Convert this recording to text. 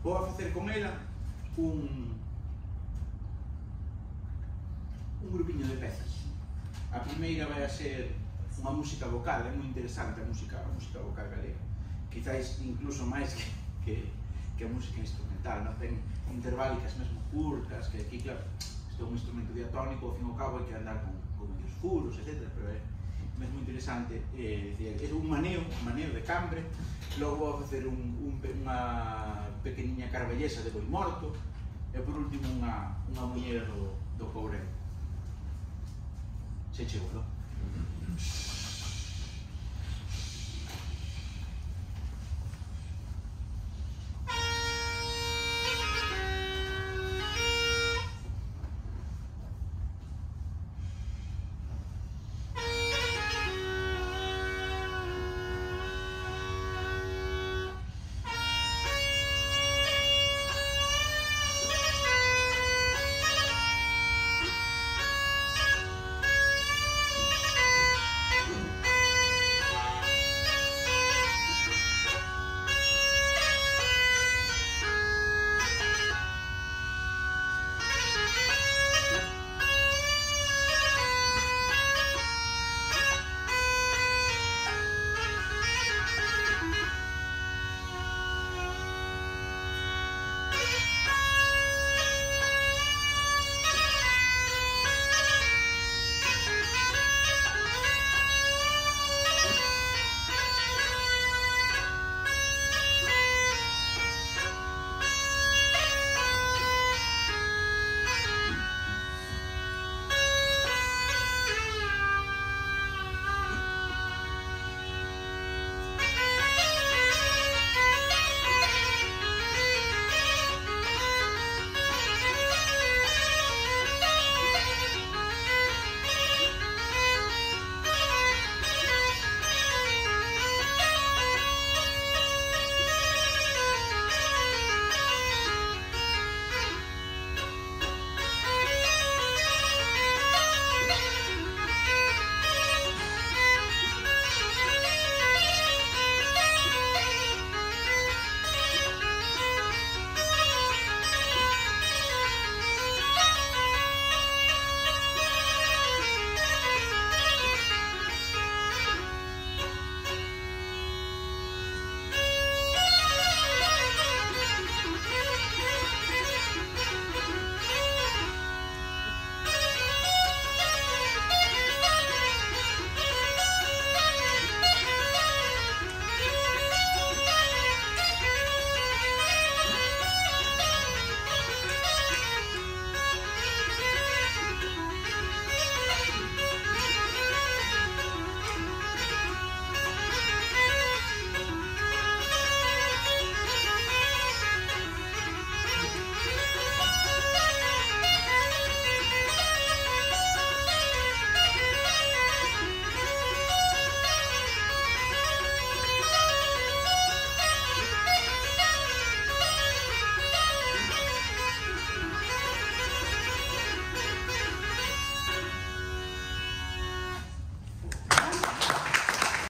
vou a facer con ela un grupiño de pezas. A primeira vai a ser unha música vocal, é moi interesante a música vocal galega, quizáis incluso máis que a música instrumental, non? Ten interválicas mesmo curtas, que aquí, claro, isto é un instrumento diatónico, ao fin e ao cabo hai que andar con medios furos, etc. Pero é mesmo interesante, é un maneo de cambre. Logo vou a facer unha pequeniña carballesa de boi morto, e por último unha muñeira do courel. Se chegou, non?